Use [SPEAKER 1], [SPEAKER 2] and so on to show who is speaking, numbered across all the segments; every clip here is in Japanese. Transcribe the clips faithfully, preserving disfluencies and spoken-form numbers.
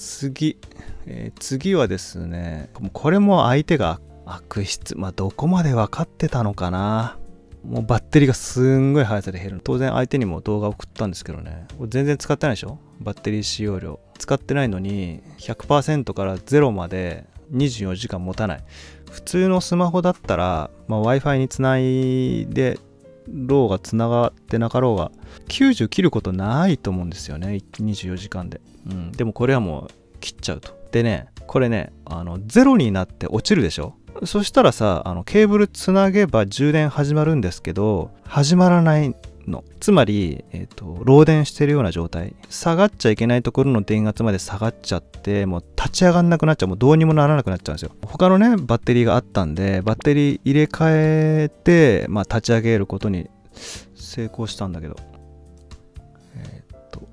[SPEAKER 1] 次、えー、次はですね、これも相手が悪質、まあどこまで分かってたのかな。もうバッテリーがすんごい速さで減る。当然相手にも動画送ったんですけどね、全然使ってないでしょ。バッテリー使用量使ってないのに ひゃくパーセント からゼロまでにじゅうよじかん持たない。普通のスマホだったら、まあ、Wi-Fi につないでローがつながってなかろうがきゅうじゅう切ることないと思うんですよね、にじゅうよじかんで。うん、でもこれはもう切っちゃうと。でね、これね、あのゼロになって落ちるでしょ。そしたらさ、あのケーブルつなげば充電始まるんですけど、始まらないの。つまり、えーと、漏電してるような状態。下がっちゃいけないところの電圧まで下がっちゃって、もう立ち上がんなくなっちゃう。もうどうにもならなくなっちゃうんですよ。他のね、バッテリーがあったんで、バッテリー入れ替えて、まあ、立ち上げることに成功したんだけど。えーっと。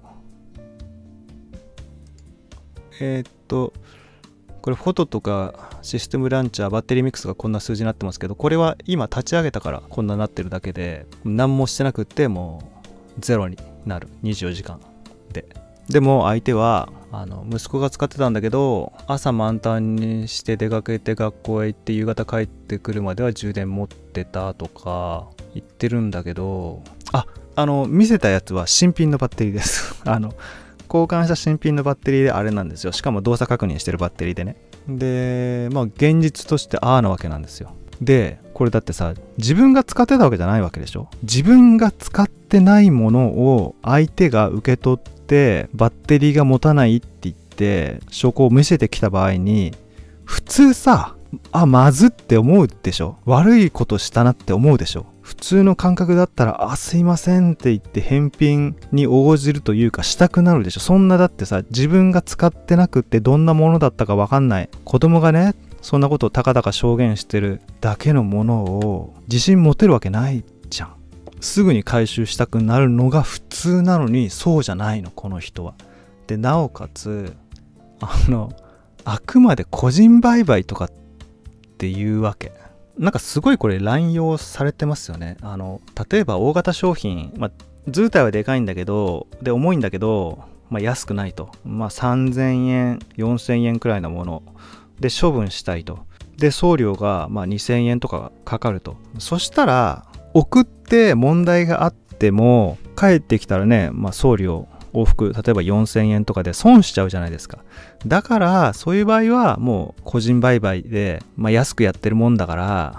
[SPEAKER 1] えーっと、これフォトとかシステムランチャー、バッテリーミックスがこんな数字になってますけど、これは今立ち上げたからこんなになってるだけで、何もしてなくってもうゼロになる。にじゅうよじかんで。でも相手はあの息子が使ってたんだけど、朝満タンにして出かけて学校へ行って夕方帰ってくるまでは充電持ってたとか言ってるんだけど、あ、あの見せたやつは新品のバッテリーですあの交換した新品のバッテリーであれなんですよ。しかも動作確認してるバッテリーでね。で、まあ現実としてああなわけなんですよ。で、これだってさ、自分が使ってたわけじゃないわけでしょ。自分が使ってないものを相手が受け取ってバッテリーが持たないって言って証拠を見せてきた場合に、普通さ、あ、まずって思うでしょ。悪いことしたなって思うでしょ。普通の感覚だったら、あ、すいませんって言って返品に応じるというかしたくなるでしょ。そんなだってさ、自分が使ってなくってどんなものだったかわかんない子供がね、そんなことをたかだか証言してるだけのものを自信持てるわけないじゃん。すぐに回収したくなるのが普通なのに、そうじゃないの、この人は。で、なおかつ、あの、あくまで個人売買とかっていうわけ。なんかすごいこれ乱用されてますよね。あの例えば大型商品、まあ、図体はでかいんだけど、で重いんだけど、まあ、安くないと、まあ、さんぜんえんよんせんえんくらいのもので処分したいと。で送料がまあにせんえんとかかかると。そしたら送って問題があっても帰ってきたらね、まあ、送料往復例えばよんせんえんとかで損しちゃうじゃないですか。だからそういう場合はもう個人売買で、まあ、安くやってるもんだから、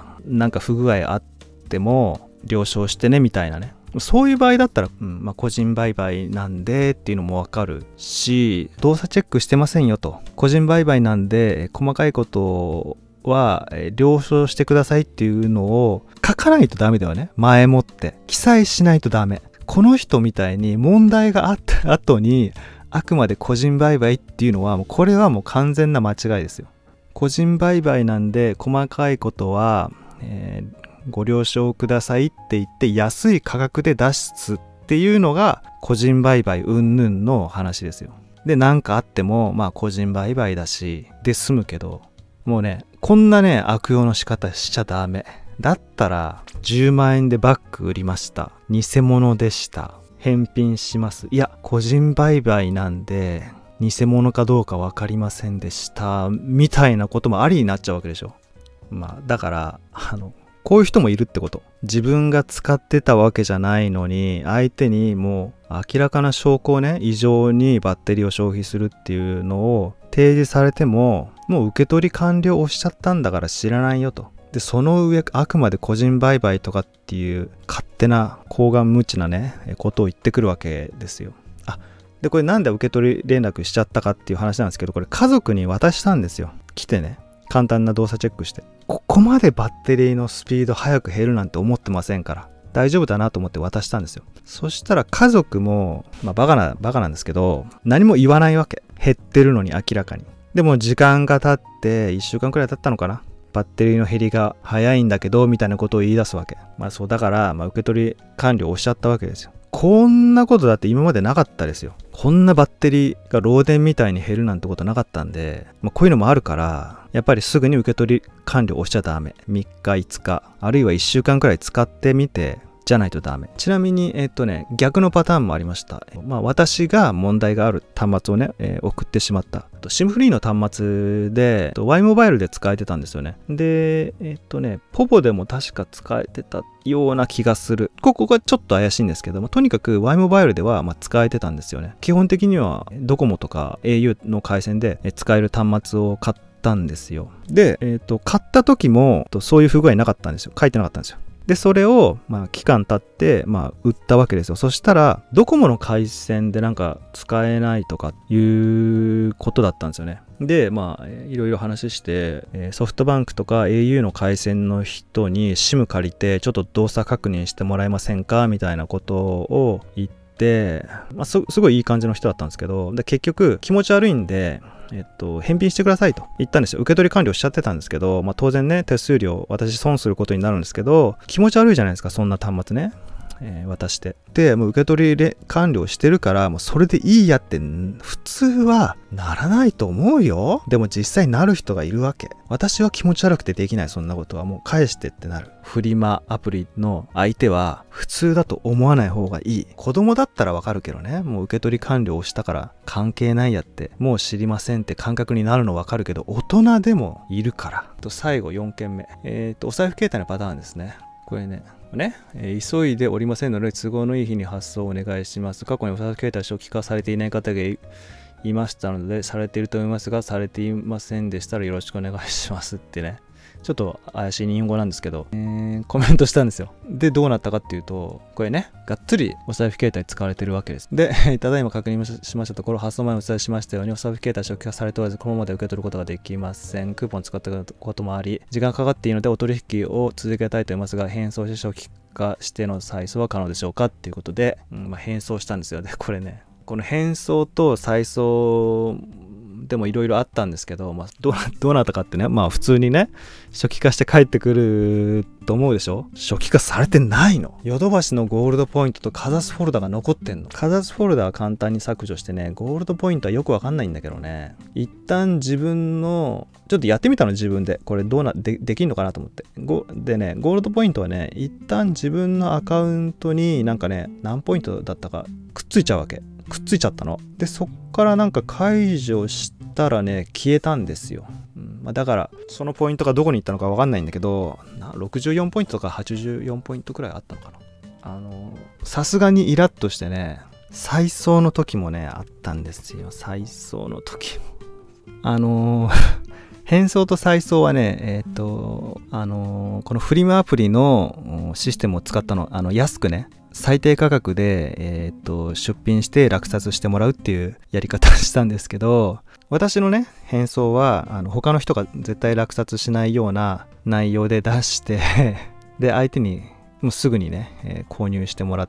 [SPEAKER 1] なんか不具合あっても了承してねみたいなね。そういう場合だったら、うんまあ、個人売買なんでっていうのもわかるし、動作チェックしてませんよと、個人売買なんで細かいことは了承してくださいっていうのを書かないとダメだよね。前もって記載しないとダメ。この人みたいに問題があった後にあくまで個人売買っていうのはもうこれはもう完全な間違いですよ。個人売買なんで細かいことは、えー、ご了承くださいって言って安い価格で出すっていうのが個人売買云々の話ですよ。で何かあってもまあ個人売買だしで済むけど、もうねこんなね悪用の仕方しちゃダメ。だったらじゅうまんえんでバッグ売りました、偽物でした、返品します、いや個人売買なんで偽物かどうか分かりませんでしたみたいなこともありになっちゃうわけでしょ。まあだからあのこういう人もいるってこと。自分が使ってたわけじゃないのに相手にもう明らかな証拠をね、異常にバッテリーを消費するっていうのを提示されても、もう受け取り完了しちゃったんだから知らないよと。でその上あくまで個人売買とかっていう勝手な厚顔無知なねことを言ってくるわけですよ。あでこれなんで受け取り連絡しちゃったかっていう話なんですけど、これ家族に渡したんですよ。来てね、簡単な動作チェックして、ここまでバッテリーのスピード速く減るなんて思ってませんから大丈夫だなと思って渡したんですよ。そしたら家族もまあバカなバカなんですけど、何も言わないわけ。減ってるのに明らかに。でも時間が経っていっしゅうかんくらい経ったのかな、バッテリーの減りが早いんだけどみたいなことを言い出すわけ。まあそうだから、まあ、受け取り完了をしちゃったわけですよ。こんなことだって今までなかったですよ。こんなバッテリーが漏電みたいに減るなんてことなかったんで、まあ、こういうのもあるからやっぱりすぐに受け取り完了をしちゃダメ。みっかいつかあるいはいっしゅうかんくらい使ってみてじゃないとダメ。ちなみに、えっとね、逆のパターンもありました。まあ、私が問題がある端末をね、えー、送ってしまった。シム フリーの端末で、Y モバイルで使えてたんですよね。で、えっとね、ポボでも確か使えてたような気がする。ここがちょっと怪しいんですけども、とにかく Y モバイルではまあ使えてたんですよね。基本的にはドコモとか エーユー の回線で使える端末を買ったんですよ。で、えっと、買った時もそういう不具合なかったんですよ。書いてなかったんですよ。で、それを、まあ、期間経って、まあ、売ったわけですよ。そしたら、ドコモの回線でなんか使えないとかいうことだったんですよね。で、まあ、いろいろ話して、ソフトバンクとか エーユー の回線の人に SIM 借りて、ちょっと動作確認してもらえませんかみたいなことを言って、まあ、す, すごいいい感じの人だったんですけど、で、結局、気持ち悪いんで、えっと、返品してくださいと言ったんですよ。受け取り完了しちゃってたんですけど、まあ当然ね、手数料、私損することになるんですけど、気持ち悪いじゃないですか、そんな端末ね。えー、渡して。で、もう受け取り完了してるから、もうそれでいいやって、普通はならないと思うよ。でも実際なる人がいるわけ。私は気持ち悪くてできない、そんなことは。もう返してってなる。フリマアプリの相手は普通だと思わない方がいい。子供だったらわかるけどね。もう受け取り完了したから関係ないやって、もう知りませんって感覚になるのわかるけど、大人でもいるから。と最後よんけんめ。えっと、お財布携帯のパターンですね。これね。ね、えー、急いでおりませんので都合のいい日に発送をお願いします。過去にお財布携帯初期化されていない方が い, いましたので、されていると思いますが、されていませんでしたらよろしくお願いしますってね。ちょっと怪しい日本語なんですけど、えー、コメントしたんですよ。で、どうなったかっていうと、これね、がっつりお財布携帯使われてるわけです。で、ただいま確認しましたところ、発送前にお伝えしましたように、お財布携帯初期化されておらず、このままで受け取ることができません。クーポン使ったこともあり、時間かかっているので、お取引を続けたいと思いますが、返送して初期化しての再送は可能でしょうかっていうことで、うんまあ、返送したんですよ。で、これね、この返送と再送でもいろいろあったんですけど、まあ、どうな、どうなったかってね、まあ普通にね、初期化して帰ってくると思うでしょ。初期化されてないの。ヨドバシのゴールドポイントとかざすフォルダが残ってんの。かざすフォルダは簡単に削除してね、ゴールドポイントはよくわかんないんだけどね。一旦自分の、ちょっとやってみたの自分で。これどうな、で、できんのかなと思って。ごでね、ゴールドポイントはね、一旦自分のアカウントになんかね、何ポイントだったかくっついちゃうわけ。くっついちゃったの。で、そっからなんか解除したらね、消えたんですよ。うんまあ、だから、そのポイントがどこに行ったのかわかんないんだけど、ろくじゅうよんポイントとかはちじゅうよんポイントくらいあったのかな。あの、さすがにイラッとしてね、再送の時もね、あったんですよ。再送の時も。あのー、返送と再送はね、えっと、あのー、このフリマアプリのシステムを使ったの、あの、安くね、最低価格で、えっと、出品して落札してもらうっていうやり方をしたんですけど、私のね、返送は、あの、他の人が絶対落札しないような内容で出して、で、相手に、もうすぐにね、えー、購入してもらって、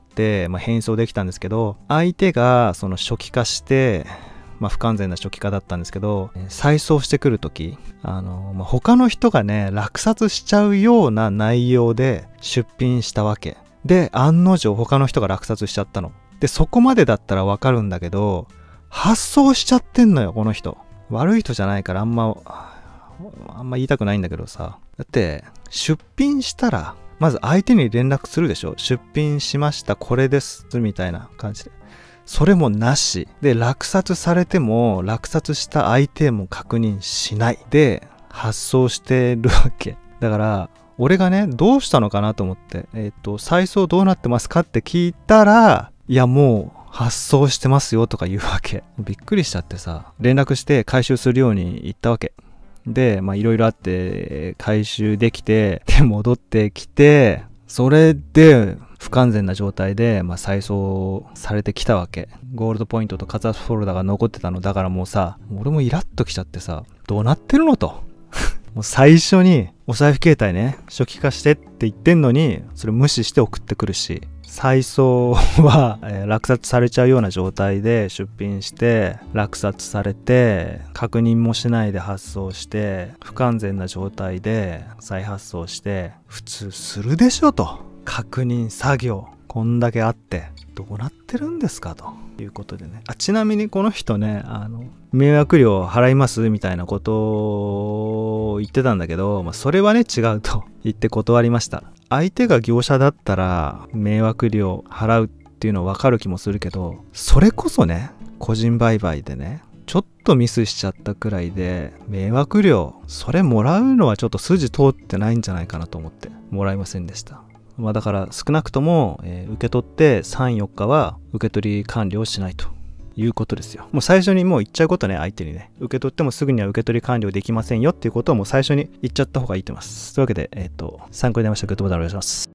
[SPEAKER 1] まあ、返送できたんですけど、相手がその初期化して、まあ、不完全な初期化だったんですけど、再送してくるとき、あの、まあ、他の人がね、落札しちゃうような内容で出品したわけ。で、案の定他の人が落札しちゃったの。で、そこまでだったらわかるんだけど、発送しちゃってんのよ、この人。悪い人じゃないからあんま、あんま言いたくないんだけどさ。だって、出品したら、まず相手に連絡するでしょ。出品しました、これです、みたいな感じで。それもなし。で、落札されても、落札した相手も確認しない。で、発送してるわけ。だから、俺がね、どうしたのかなと思って、えっと、再送どうなってますかって聞いたら、いや、もう、発送してますよとか言うわけ。びっくりしちゃってさ、連絡して回収するように言ったわけ。で、まあ、いろいろあって、回収できて、で、戻ってきて、それで、不完全な状態で、まあ、再送されてきたわけ。ゴールドポイントとかざすフォルダが残ってたの。だからもうさ、俺もイラッときちゃってさ、どうなってるのと。もう最初に、お財布携帯ね、初期化してって言ってんのに、それ無視して送ってくるし、再送は、えー、落札されちゃうような状態で出品して、落札されて、確認もしないで発送して、不完全な状態で再発送して、普通するでしょと。 確認作業こんだけあってどうなってるんですかということでね。あ、ちなみにこの人ね、あの迷惑料払いますみたいなことを言ってたんだけど、まあ、それはね違うと言って断りました。相手が業者だったら迷惑料払うっていうのは分かる気もするけど、それこそね個人売買でねちょっとミスしちゃったくらいで迷惑料それもらうのはちょっと筋通ってないんじゃないかなと思ってもらいませんでした。まあだから少なくとも、えー受け取ってさん、よっかは受け取り完了しないということですよ。もう最初にもう言っちゃうことね、相手にね。受け取ってもすぐには受け取り完了できませんよっていうことをもう最初に言っちゃった方がいいと思います。というわけで、えっと、参考になりましたらグッドボタンお願いします。